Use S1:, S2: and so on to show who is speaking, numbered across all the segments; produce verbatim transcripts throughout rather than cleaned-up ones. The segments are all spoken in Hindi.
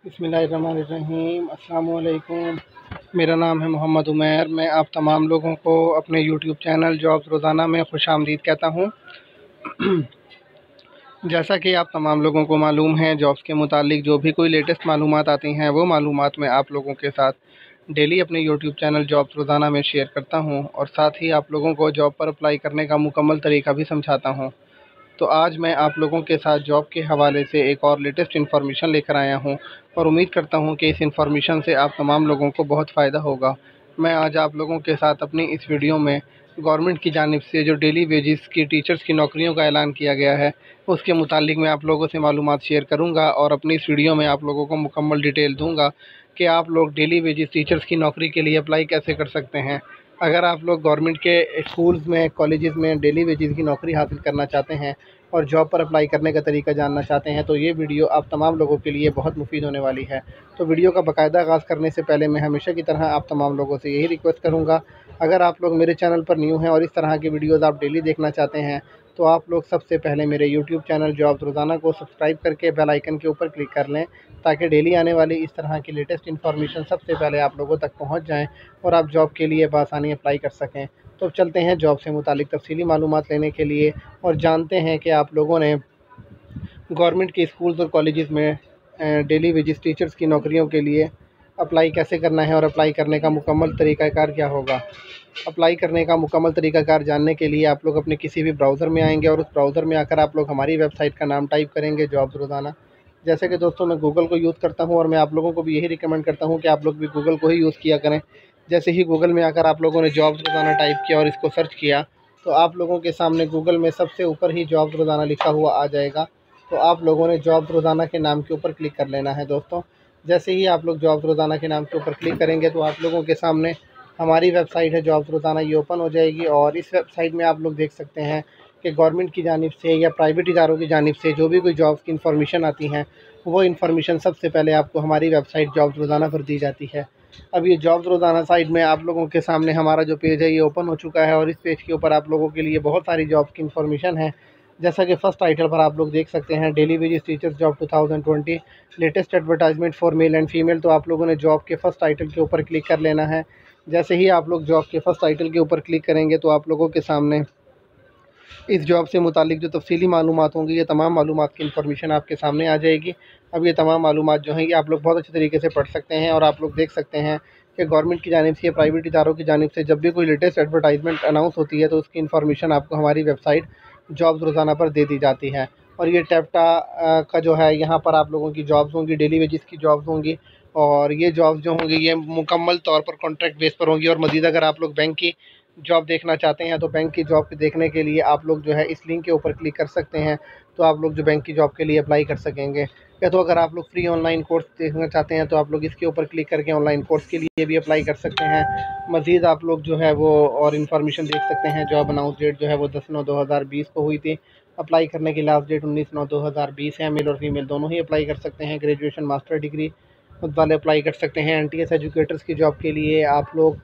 S1: बिस्मिल्लाहिर्रहमानिर्रहीम। अस्सलाम वालेकुम। मेरा नाम है मोहम्मद उमैर। मैं आप तमाम लोगों को अपने यूट्यूब चैनल जॉब्स रोज़ाना में खुशामदीद कहता हूँ। जैसा कि आप तमाम लोगों को मालूम है, जॉब्स के मुतालिक जो भी कोई लेटेस्ट मालूमात आती हैं वो मालूमात मैं आप लोगों के साथ डेली अपने यूट्यूब चैनल जॉब्स रोज़ाना में शेयर करता हूँ और साथ ही आप लोगों को जॉब पर अप्लाई करने का मुकम्मल तरीका भी समझाता हूँ। तो आज मैं आप लोगों के साथ जॉब के हवाले से एक और लेटेस्ट इन्फॉर्मेशन लेकर आया हूं और उम्मीद करता हूं कि इस इन्फॉर्मेशन से आप तमाम लोगों को बहुत फ़ायदा होगा। मैं आज आप लोगों के साथ अपनी इस वीडियो में गवर्नमेंट की जानिब से जो डेली वेजेस की टीचर्स की नौकरियों का ऐलान किया गया है उसके मुतालिक मैं आप लोगों से मालूमात शेयर करूंगा और अपनी इस वीडियो में आप लोगों को मुकम्मल डिटेल दूंगा कि आप लोग डेली वेजेस टीचर्स की नौकरी के लिए अप्लाई कैसे कर सकते हैं। अगर आप लोग गवर्नमेंट के स्कूल्स में, कॉलेजेस में डेली वेजेस की नौकरी हासिल करना चाहते हैं और जॉब पर अप्लाई करने का तरीका जानना चाहते हैं तो ये वीडियो आप तमाम लोगों के लिए बहुत मुफीद होने वाली है। तो वीडियो का बाकायदा आगाज़ करने से पहले मैं हमेशा की तरह आप तमाम लोगों से यही रिक्वेस्ट करूँगा, अगर आप लोग मेरे चैनल पर न्यू हैं और इस तरह की वीडियोज़ आप डेली देखना चाहते हैं तो आप लोग सबसे पहले मेरे यूट्यूब चैनल जॉब्स रोज़ाना को सब्सक्राइब करके बेल आइकन के ऊपर क्लिक कर लें ताकि डेली आने वाली इस तरह की लेटेस्ट इन्फॉर्मेशन सबसे पहले आप लोगों तक पहुँच जाएँ और आप जॉब के लिए बआसानी अप्लाई कर सकें। तो चलते हैं जॉब से मुतालिक तफसीली मालूमात लेने के लिए और जानते हैं कि आप लोगों ने गवर्नमेंट के स्कूल्स और कॉलेजेस में डेली वेजेस टीचर्स की नौकरियों के लिए अप्लाई कैसे करना है और अप्लाई करने का मुकम्मल तरीक़ाकार क्या होगा। अप्लाई करने का मुकम्मल तरीक़ाकार जानने के लिए आप लोग अपने किसी भी ब्राउज़र में आएंगे और उस ब्राउज़र में आकर आप लोग हमारी वेबसाइट का नाम टाइप करेंगे, जॉब्स रोज़ाना। जैसे कि दोस्तों मैं गूगल को यूज़ करता हूँ और मैं आप लोगों को भी यही रिकमेंड करता हूँ कि आप लोग भी गूगल को ही यूज़ किया करें। जैसे ही गूगल में आकर आप लोगों ने जॉब्स रोज़ाना टाइप किया और इसको सर्च किया तो आप लोगों के सामने गूगल में सबसे ऊपर ही जॉब्स रोज़ाना लिखा हुआ आ जाएगा। तो आप लोगों ने जॉब्स रोज़ाना के नाम के ऊपर क्लिक कर लेना है दोस्तों। जैसे ही आप लोग जॉब्स रोज़ाना के नाम के ऊपर क्लिक करेंगे तो आप लोगों के सामने हमारी वेबसाइट है जॉब्स रोज़ाना, ये ओपन हो जाएगी और इस वेबसाइट में आप लोग देख सकते हैं कि गवर्नमेंट की जानिब से या प्राइवेट इदारों की जानिब से जो भी कोई जॉब्स की इन्फॉर्मेशन आती हैं वो इन्फॉर्मेशन सबसे पहले आपको हमारी वेबसाइट जॉब्स रोज़ाना पर दी जाती है। अब ये जॉब्स रोज़ाना साइट में आप लोगों के सामने हमारा जो पेज है ये ओपन हो चुका है और इस पेज के ऊपर आप लोगों के लिए बहुत सारी जॉब्स की इन्फॉर्मेशन है। जैसा कि फ़र्स्ट टाइटल पर आप लोग देख सकते हैं daily wages teachers job two thousand twenty latest advertisement for male and female. तो आप लोगों ने जॉब के फ़र्स्ट टाइटल के ऊपर क्लिक कर लेना है। जैसे ही आप लोग जॉब के फ़र्स्ट टाइटल के ऊपर क्लिक करेंगे तो आप लोगों के सामने इस जॉब से मुतालिक जो तफसीली मालूमात होंगी, ये तमाम मालूमात की इन्फॉर्मेशन आपके सामने आ जाएगी। अब ये तमाम मालूमात जो हैं ये आप लोग बहुत अच्छे तरीके से पढ़ सकते हैं और आप लोग देख सकते हैं कि गवर्नमेंट की जानिब से या प्राइवेट इदारों की जानिब से जब भी कोई लेटेस्ट एडवर्टाइजमेंट अनाउंस होती है तो उसकी इन्फॉर्मेशन आपको हमारी वेबसाइट जॉब्स रोज़ाना पर दे दी जाती है। और ये टैप्टा का जो है यहाँ पर आप लोगों की जॉब्स होंगी, डेली वेजेस की जॉब्स होंगी और ये जॉब्स जो होंगी ये मुकम्मल तौर पर कॉन्ट्रैक्ट बेस पर होंगी। और मज़ीद अगर आप लोग बैंक की जॉब देखना चाहते हैं तो बैंक की जॉब देखने के लिए आप लोग जो है इस लिंक के ऊपर क्लिक कर सकते हैं तो आप लोग जो बैंक की जॉब के लिए अप्लाई कर सकेंगे। या तो अगर आप लोग फ्री ऑनलाइन कोर्स देखना चाहते हैं तो आप लोग इसके ऊपर क्लिक करके ऑनलाइन कोर्स के लिए भी अप्लाई कर सकते हैं। मज़ीद आप लोग जो है वो और इन्फॉर्मेशन देख सकते हैं। जॉब अनाउंस डेट जो है वो दस नौ दो हज़ार बीस को हुई थी। अप्लाई करने की लास्ट डेट उन्नीस नौ दो हज़ार बीस है। मेल और फीमेल दोनों ही अप्लाई कर सकते हैं। ग्रेजुएशन मास्टर डिग्री वाले अप्लाई कर सकते हैं। एन टी एस एजुकेटर्स की जॉब के लिए आप लोग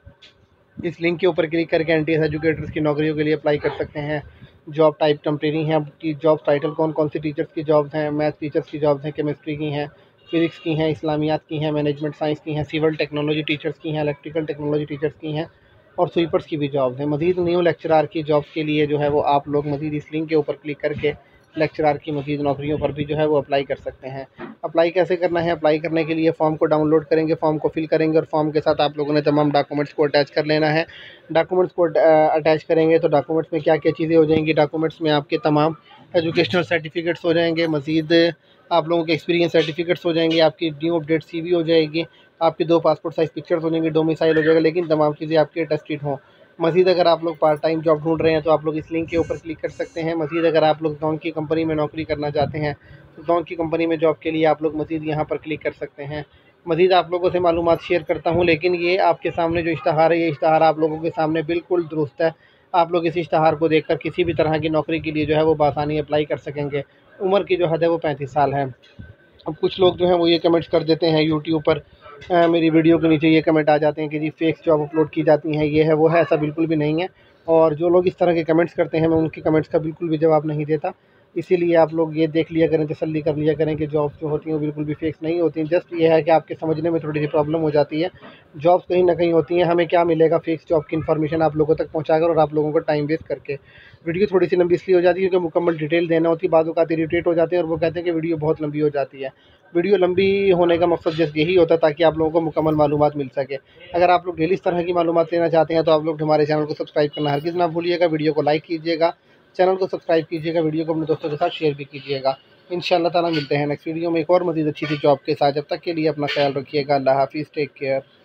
S1: इस लिंक के ऊपर क्लिक करके एन टी एस एजुकेटर्स की नौकरियों के लिए अप्लाई कर सकते हैं। जॉब टाइप टेम्परेरी हैं। की जॉब टाइटल कौन कौन सी टीचर्स की जॉब्स हैं, मैथ टीचर्स की जॉब्स हैं, केमिस्ट्री की हैं, फिज़िक्स की हैं, इस्लामियात की हैं, मैनेजमेंट साइंस की हैं, सिविल टेक्नोलॉजी टीचर्स की हैं, इलेक्ट्रिकल टेक्नोलॉजी टीचर्स की हैं और स्वीपर्स की भी जॉब्स हैं। मज़ीद न्यू लेक्चरार की जॉब्स के लिए जो है वो आप लोग मज़ीद इस लिंक के ऊपर क्लिक करके लेक्चरार की मज़ीद नौकरियों पर भी जो है वो अप्लाई कर सकते हैं। अप्लाई कैसे करना है? अप्लाई करने के लिए फ़ॉर्म को डाउनलोड करेंगे, फ़ॉर्म को फिल करेंगे और फ़ॉर्म के साथ आप लोगों ने तमाम डॉक्यूमेंट्स को अटैच कर लेना है। डॉक्यूमेंट्स को अटैच करेंगे तो डॉक्यूमेंट्स में क्या क्या चीज़ें हो जाएंगी? डॉक्यूमेंट्स में आपके तमाम एजुकेशनल सर्टिफिकेट्स हो जाएंगे, मज़ीद आप लोगों के एक्सपीरियंस सर्टिफिकेट्स हो जाएंगे, आपकी न्यू अपडेट सी वी हो जाएगी, आपकी दो पासपोर्ट साइज़ पिक्चर्स हो जाएंगी, डोमिसाइल हो जाएगा, लेकिन तमाम चीज़ें आपकी अटेस्टेड हों। मज़ीद अगर आप लोग पार्ट टाइम जॉब ढूंढ रहे हैं तो आप लोग इस लिंक के ऊपर क्लिक कर सकते हैं। मज़ीद अगर आप लोग जॉन की कंपनी में नौकरी करना चाहते हैं तो जॉन की कंपनी में जॉब के लिए आप लोग मज़ीद यहाँ पर क्लिक कर सकते हैं। मज़ीद आप लोगों से मालूमात शेयर करता हूँ, लेकिन ये आपके सामने जो इश्तहार है ये इश्तहार आप लोगों के सामने बिल्कुल दुरुस्त है। आप लोग इस इश्तहार को देखकर किसी भी तरह की नौकरी के लिए जो है वो बआसानी अप्लाई कर सकेंगे। उम्र की जो हद है वो पैंतीस साल है। अब कुछ लोग जो हैं वो ये कमेंट्स कर देते हैं यूट्यूब पर, अ, मेरी वीडियो के नीचे ये कमेंट आ जाते हैं कि जी फेक जॉब अपलोड की जाती हैं, ये है वो है। ऐसा बिल्कुल भी नहीं है और जो लोग इस तरह के कमेंट्स करते हैं मैं उनकी कमेंट्स का बिल्कुल भी जवाब नहीं देता। इसीलिए आप लोग ये देख लिया करें, तसल्ली कर लिया करें कि जॉब्स जो होती हैं वो बिल्कुल भी फ़ेक नहीं होती हैं। जस्ट ये है कि आपके समझने में थोड़ी सी प्रॉब्लम हो जाती है। जॉब्स कहीं ना कहीं होती हैं, हमें क्या मिलेगा फ़ेक जॉब की इन्फॉर्मेशन आप लोगों तक पहुँचाकर और आप लोगों को टाइम वेस्ट करके। वीडियो थोड़ी सी लंबी इसलिए हो जाती है क्योंकि मुकम्मल डिटेल देना होती है। बाज़ आती इरिटेट हो जाते हैं और वो कहते हैं कि वीडियो बहुत लंबी हो जाती है। वीडियो लंबी होने का मकसद जस्ट यही होता है ताकि आप लोगों को मुकम्मल मालूमात मिल सके। अगर आप लोग डेली इस तरह की मालूमात लेना चाहते हैं तो आप लोग हमारे चैनल को सब्सक्राइब करना हरगिज़ ना भूलिएगा। वीडियो को लाइक कीजिएगा, चैनल को सब्सक्राइब कीजिएगा, वीडियो को अपने दोस्तों के साथ शेयर भी कीजिएगा। इंशाअल्लाह ताला मिलते हैं नेक्स्ट वीडियो में एक और मज़ीद अच्छी सी जॉब के साथ। जब तक के लिए अपना ख्याल रखिएगा। अल्लाह हाफ़िज़, टेक केयर।